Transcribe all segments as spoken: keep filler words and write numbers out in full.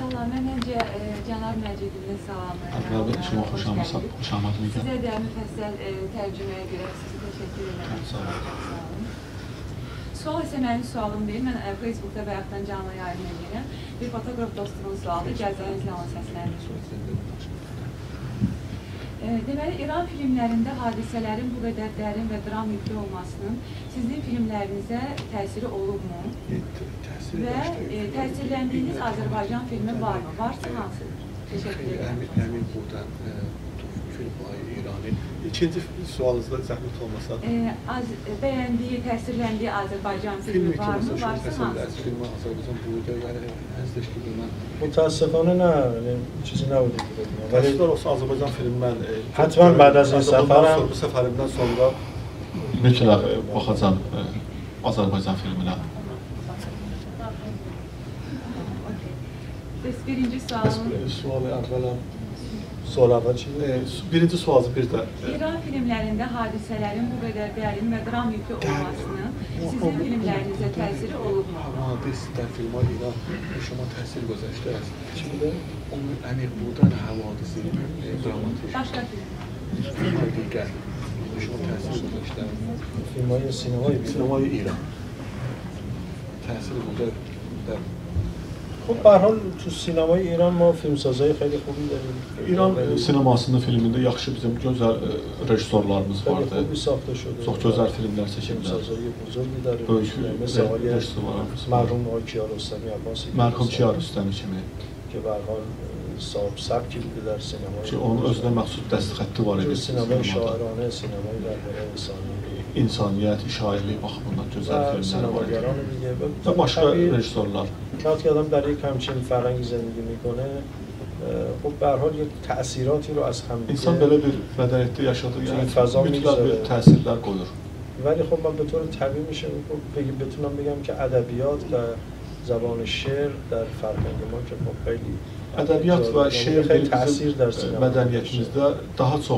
Salam, mən öncə cənab Məcidini salamlayıram. Şuma xoş ağladınız. Sizə də müfəssəl tərcüməyə görə sizi təşəkkür edirəm. Sağ olun. Sual isə mənim sualım deyil, mən Facebookda bayaqdan canlı yayın edirəm. Bir fotoqraf dostumun sualı, gələcəyinizlə ona səsləndim. Deməli, İran filmlərində hadisələrin bu qədər dərin və dram yüklü olmasının sizin filmlərinizə təsiri olubmu? Və təsirləndiyiniz Azərbaycan filmi varmı? Varsa hansıdır? Teşekkür ederim. Əmin buradan film İran'ın. İkinci sualınızda zəhmət olmasa. Bəyəndiyi, təsirləndiyi Azərbaycan filmi varmı? Varsa hansıdır? Filmi Azərbaycan buydu. Yani əzdəş ki, mən... متاسفانه نه چیزی نبوده که بدونم ولی درست آذربایجان فیلم من حتما بعد از این سفرم bu səfərimdən sonra mütləq baxacağam Azərbaycan filminə. Birinci sualım. Sualı əvvələm. Sual əvvəl çiğ? Birinci sualı bir də. İran filmlərində hadisələrin bu qədər dərin və dram yüklü olmasının sizin filmlərinizə təsiri olubmu? Hadis در فیلم های ایران به شما تاثیر گذاشته است. چی بوده؟ اون عمیق بودن حوادث دراماتیک. Başqa film. فیلم های دیگر به شما تاثیر گذاشته. فیلم های سینمایی سینمای ایران تاثیر گذاشته در خب به هر حال تو سینمای ایران ما فیلمسازای خیلی خوبی داریم. İran sinemasının filmində yaxşı bizim gözəl rejissorlarımız vardı. خیلی خوبی ساخته شده. Çox gözəl filmlər çəkiblər. فیلمسازای بزرگی داریم. Böyük مثل آقای rejissorlarımız var. مرحوم آقای کیارستمی عباسی. Mərhum Kiarostami kimi. که به هر حال صاحب سبکی بوده در سینما. Ki onun özünə məxsus dəstxətti var idi. سینمای شاعرانه، سینمای درباره انسانی. İnsaniyyət, şairlik baxımından gözəl filmlər var idi. Və başqa rejissorlar. وقتی آدم در یک همچین فرهنگی زندگی میکنه خب به هر حال یک تأثیراتی رو از هم İnsan belə bir mədəniyyətdə yaşadığı yəni fəza mütləq bir میذاره. təsirlər qoyur. ولی خب من به طور طبیعی میشه بتونم بگم که ادبیات و زبان شعر در فرهنگ ما که خب خیلی Ədəbiyyat və şeir خیلی تاثیر در bizim سینما mədəniyyətimizdə daha çox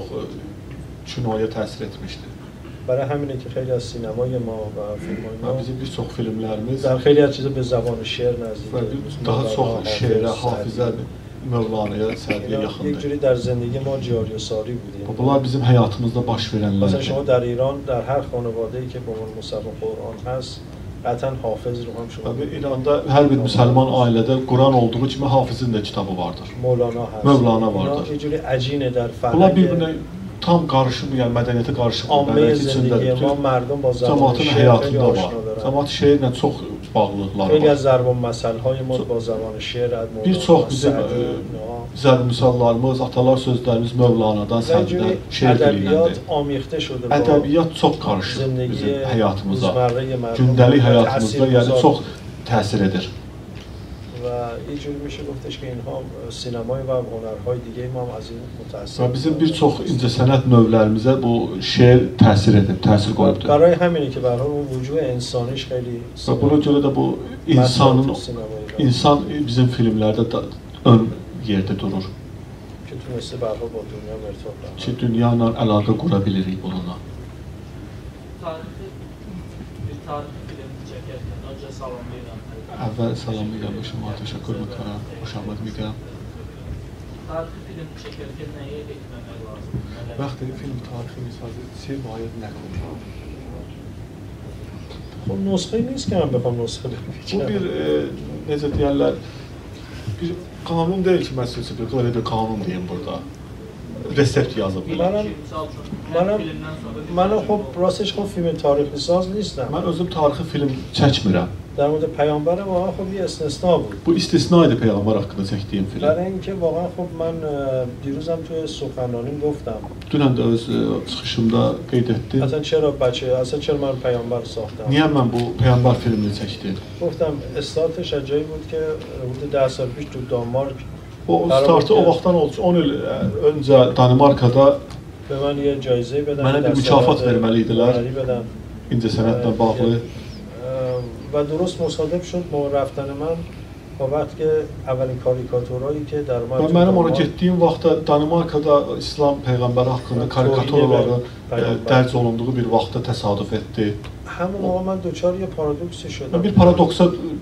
kinoya təsir etmişdir. برای همینه که خیلی از سینمای ما و فیلم‌های Və ما bizim bir çox filmlərimiz در خیلی از چیزا به زبان شعر və نزدیکه. daha çox şeirə, hafizə, Mövlanaya, Səddiyə یک yaxındır. جوری در زندگی ما جاری و ساری بودیم. Bunlar bizim həyatımızda baş مثلا verənlərdir. شما در ایران در هر خانواده‌ای که به عنوان مصحف قرآن هست قطعا حافظ رو هم شما Və İranda hər bir müsəlman ailədə Quran olduğu kimi hafizin də kitabı vardır. مولانا هست. Mövlana vardır. یه جوری عجینه در Bunlar فرهنگ bir-birinə tam qarışıb, yəni mədəniyyətə qarışıb, عامه زندگی ما مردم با زبان cəmaatın شعر خیلی həyatında var. آشنا دارن. Cəmaat şeirlə çox bağlılıqları خیلی var. از ضرب المثل‌های ما با زبان شعر از مولانا Bir çox bizim zərb misallarımız, atalar sözlərimiz Mövlanadan, Səddidən, şeir ادبیات dilindəndir. آمیخته شده با Ədəbiyyat çox qarışıb زندگی bizim həyatımıza, روزمره مردم gündəlik و həyatımızda, yəni تاثیرگذار çox təsir edir. و یه جوری میشه گفتش که اینها سینمای و هنرهای دیگه ما هم از این متأثر. Və bizim bir çox incəsənət növlərimizə bu şeir təsir edib, təsir qoyubdur. برای همینه که به هر حال اون وجوه انسانیش خیلی Və buna görə də bu insanın insan bizim filmlərdə da ön yerdə durur. که تونسته به هر حال با دنیا ارتباط برقرار Ki dünya ilə əlaqə qura bilirik bununla. Bir tarixi film çəkərkən öncə salamlayıram. Əvvəl salamlayıram, şuma təşəkkür edirəm, xoş ağladı میگم. Tarixi film çəkərkən nəyə etməmək lazımdır? وقتی فیلم تاریخی میسازید چی باید نکنید؟ خب نسخه نیست که من بخوام نسخه Bu بپیچم. bir e, necə deyirlər, bir qanun deyil ki, mən sizə bir belə bir qanun deyim burada. Resept yazıblar. منم منم منم خب راستش خب فیلم تاریخی ساز نیستم. Mən özüm tarixi film çəkmirəm. در مورد پیامبر واقعا خب یه استثناء بود. Bu istisna idi Peyğəmbər haqqında çəkdiyim film. برای اینکه واقعا خب من دیروزم توی سخنرانیم گفتم Dünən də öz e, çıxışımda qeyd etdim. اصلا چرا بچه اصلا چرا من پیامبر ساختم. Niyə mən bu Peyğəmbər filmini çəkdim? گفتم استارتش از جایی بود که حدود ده سال پیش تو دانمارک O startı o vaxtdan oldu. on il öncə Danimarkada به من یه جایزه بدن. mənə bir mükafat verməli idilər. İncəsənətlə bağlı. و درست مصادف شد با رفتن من با وقتی که اولین کاریکاتورایی که در Və mənim ora getdiyim vaxtda Danimarkada İslam peyğəmbəri haqqında karikaturaların dərc olunduğu bir vaxtda təsadüf etdi. همون موقع من دوچار یه پارادوکسی شدم. Mən bir paradoksa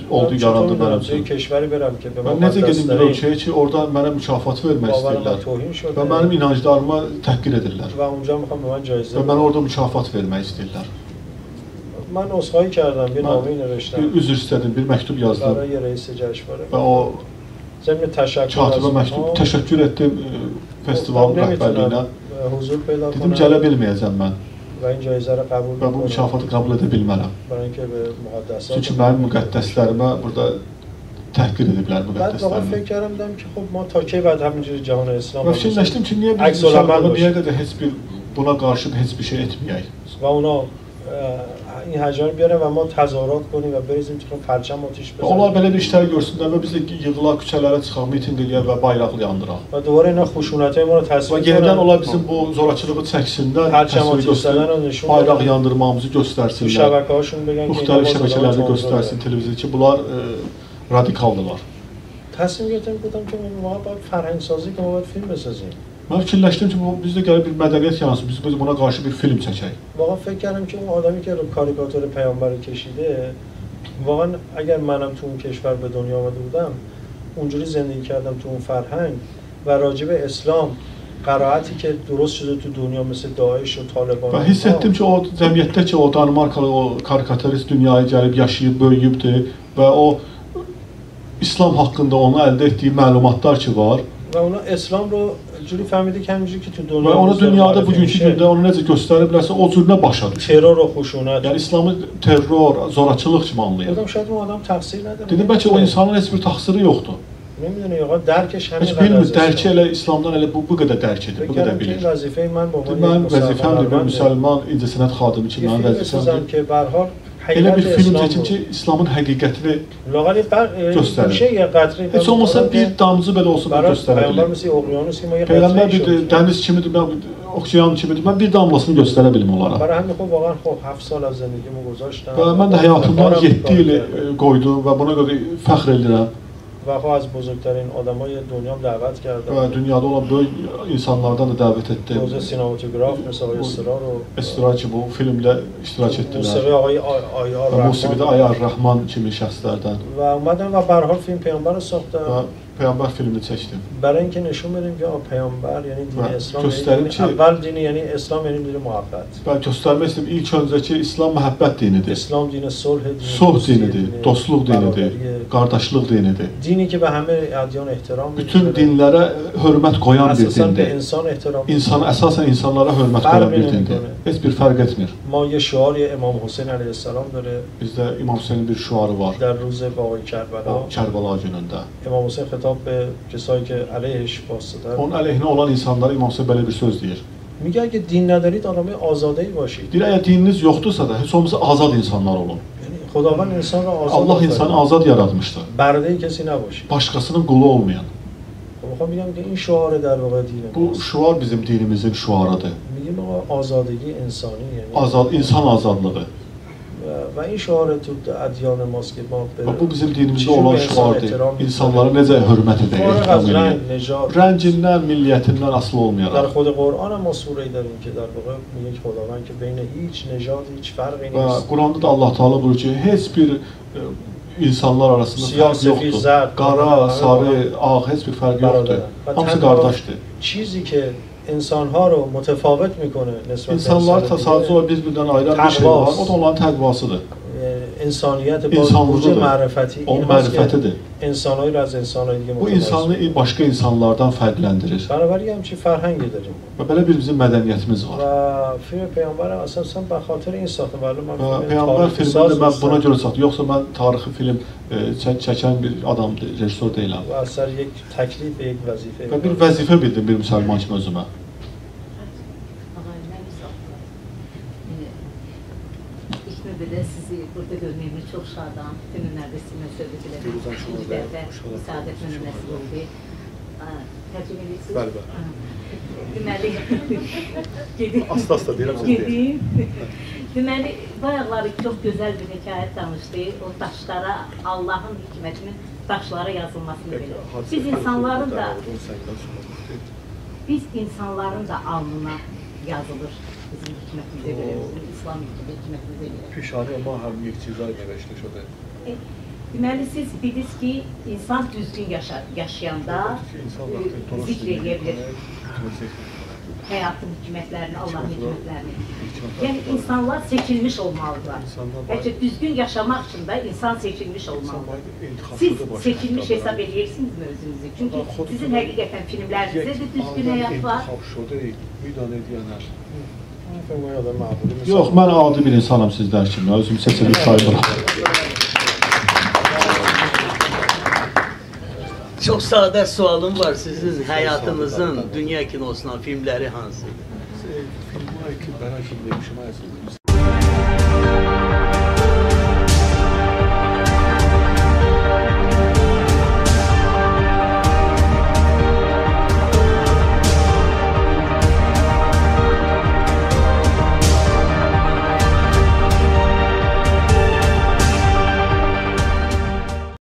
oldu, yarandı mənim üçün. Keşvəri verəm ki, mən necə gedim bir ölkəyə ki, orada mənə mükafat vermək istəyirlər və mənim inanclarıma təhqir edirlər və onca məxəm mən cayizə və mənə orada mükafat vermək istəyirlər. Mən osxayı kərdim, bir namin növişdim. Bir üzr istədim, bir məktub yazdım. Qaraya rəis cəşvəri. Və o Cəmi təşəkkür katibə məktub, təşəkkür etdim festivalın rəhbərliyinə. Dedim, gələ bilməyəcəm mən. Və این cayizləri qəbul və bu mükafatı qəbul edə bilmərəm. Çünki mənim müqəddəslərimə burada təhqir ediblər müqəddəslərimə. Mən fikir edirəm ki, xub, ma ta ki bəd həminciri cahan İslam. Və fikirləşdim ki, niyə biz müsəlmanlar niyə qədər heç bir buna qarşı heç bir şey etməyək? Və ona این هجار بیاریم و ما تظاهرات کنیم و بریزیم تو پرچم آتش بزنیم. Onlar belə bir işlər görsünlər və biz də yığılaq, küçələrə çıxaq, mitinq eləyək və bayraq yandıraq. Və دوباره اینا خشونت‌های ما رو تصویر کنن. Və yenidən onlar bizim bu zorakılığı çəksinlər, təsvir göstərsinlər, bayraq yandırmağımızı göstərsinlər. şəbəkələrşun بگن ki, müxtəlif şəbəkələrdə göstərsin televiziyada ki, bunlar radikaldılar. تصمیم گرفتم گفتم که ما باید فرهنگ سازی کنیم، ما باید فیلم بسازیم. Mən fikirləşdim ki, biz də gəlib bir mədəniyyət yansın, biz buna qarşı bir film çəkək. واقعا فکر کردم که اون آدمی که رو کاریکاتور پیامبر کشیده واقعا اگر منم تو اون کشور به دنیا آمده بودم اونجوری زندگی کردم تو اون فرهنگ و راجع به اسلام قرائتی که درست شده تو دنیا مثل داعش و طالبان və hiss etdim ki, o cəmiyyətdə ki, o Danimarkalı o karikaturist dünyaya gəlib yaşayıb, böyüyübdür və o İslam haqqında onun əldə etdiyi məlumatlar ki var. Və ona İslam رو جوری فهمیده که همینجوری که تو دنیا və onu dünyada bugünkü gündə onu necə göstəriblərsə o cürünə başa düşür. terror و خشونت. Yəni İslamı terror, zorakılıq kimi anlayır. Adam şayad o adam təqsir nədir? Dedim bəlkə o insanın heç bir təqsiri yoxdur. نمیدونه یا درکش همین Heç bilmir, dərki elə İslamdan elə bu, bu qədər dərk edir, bu qədər bilir. وظیفه من به عنوان Mənim vəzifəmdir, bir müsəlman incəsənət xadimi kimi mənim vəzifəmdir. که به هر حال Elə bir film çəkim ki, İslamın həqiqətini göstərir. Heç olmasa bir damcı belə olsa da göstərə bilir. Peyğəmbər bir dəniz kimidir, mən oksiyan kimidir, mən bir damlasını göstərə bilim onlara. Və mən də həyatımdan yeddi il qoydum və buna görə fəxr edirəm. و خب از بزرگترین آدمای دنیا دعوت کردم. Və dünyada olan böyük insanlardan da dəvət etdim. حوزه سینماتوگراف مثل آقای استرار و استرار ki, bu filmlə iştirak etdilər. موسیقی آقای آیار رحمان. موسیقی آیار رحمان kimi şəxslərdən. و اومدم و به هر حال فیلم پیامبر رو ساختم. Peyğəmbər filmini çəkdim. برای اینکه نشون بدیم که پیامبر یعنی دین اسلام یعنی اول دین یعنی اسلام یعنی دین محبت. Və göstərmək istəyirəm ilk öncəki İslam məhəbbət dinidir. İslam dini sulh dini. Sulh dinidir, dostluq dinidir, qardaşlıq dinidir. Dini ki به همه ادیان احترام می‌کنه. Bütün dinlərə hörmət qoyan bir dindir. انسان احترام. İnsan əsasən insanlara hörmət qoyan bir dindir. Heç bir fərq etmir. ما یه شعار امام حسین علیه السلام داره. Bizdə İmam Hüseynin bir şüarı var. در روز واقعه کربلا. Kərbala günündə. امام حسین خطاب به کسایی که علیهش واسطه. Onun əleyhinə olan insanlara İmam Hüseyn belə bir söz deyir. میگه اگه دین ندارید آدمای آزاده‌ای باشید. Deyir, əgər dininiz yoxdursa da heç olmasa azad insanlar olun. خداوند انسان را آزاد Allah insanı azad yaratmışdır. برده کسی نباشید. Başqasının qulu olmayan. میخوام بگم که این شعار در واقع دینه. Bu şuar bizim dinimizin şuarıdır. میگیم آقا آزادگی انسانی یعنی Azad insan azadlığı. و این شعار تو ادیان ماست که ما به bu bizim dinimizdə olan şuardır. İnsanlara necə hörmət edək, ehtiram edək. Rəngindən, milliyyətindən asılı olmayaraq. در خود قرآن هم ما سوره‌ای داریم که در واقع میگه خداوند که بین هیچ نژاد هیچ فرقی نیست. Və Quranda da Allah Taala buyurur ki, heç bir insanlar arasında fərq yoxdur. Qara, sarı, ağ heç bir fərq yoxdur. Hamısı qardaşdır. چیزی که انسانها رو متفاوت میکنه نسبت به insanlar sadəcə bir-birindən ayıran bir şey var. O da onların təqvasıdır. انسانیت با وجود معرفتی o mərifətidir. انسانایی رو از انسانای دیگه Bu insanı başqa insanlardan fərqləndirir. بنابراین همچین فرهنگی داریم. Və belə bir bizim mədəniyyətimiz var. و فیلم پیامبر اساسا به خاطر این ساختم ولی من Peyğəmbər filmini mən buna görə saxladım. Yoxsa mən tarixi film çəkən bir adam, rejissor deyiləm. و اثر یک تکلیف یک وظیفه. Və bir vəzifə bildim bir müsəlman kimi özümə. Belə sizi burada görməyimə çox şadam. Bütün günlərdə sizinlə söhbət elədim. İlk dəfə səadət mənə nəsib oldu. Tərcümə edirsiniz? Bəli, bəli. Deməli, gedim. Asta-asta deyirəm siz deyir. Deməli, bayaqları çox gözəl bir hekayət danışdı. O daşlara, Allahın hikmətinin daşlara yazılmasını belə. Biz insanların da biz insanların da alnına yazılır. bizim hikmetimize göre, bizim İslam hikmetimizə görə. پیشانه ما هم یک چیزایی نوشته شده. Deməli, siz dediniz ki, insan düzgün yaşa yaşayanda e, zikr edə bilir həyatın hikmətlərini, Allahın hikmətlərini. Yəni, insanlar seçilmiş olmalıdırlar. Bəlkə düzgün yaşamaq üçün də insan seçilmiş olmalıdır. Siz seçilmiş hesab edirsiniz mi özünüzü? Çünki sizin həqiqətən filmlərinizdə də düzgün həyat var. Yox, mən adi bir insanım sizlər kimi, özümü seçilmiş sayılırım. Çox sadə sualım var. Sizin həyatınızın dünya kinosundan filmləri hansıdır? Filmləri ki, bərabər demişim,